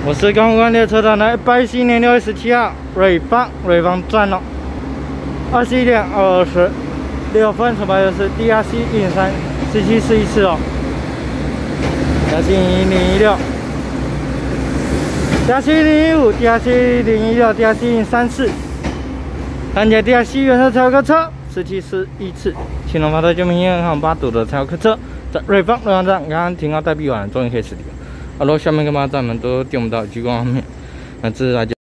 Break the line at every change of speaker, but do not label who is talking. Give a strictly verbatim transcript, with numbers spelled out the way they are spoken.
我是刚关列车站的一百一十一年六月十七号，瑞芳瑞芳站了，二十一点二十六分，出发的是 D R C 一零三十七四一次哦 ，D R C 一零一六 ，D R C 一零一五 ，D R C 一零一六 ，D R C 一零三四，看见 D R C 原车超客车十七四一次，青龙发车救命银行八堵的超客车，在瑞芳瑞芳站刚刚停好待闭完，终于可以驶离了。好了，下面跟马站们都订不到激光方面，那这是大家。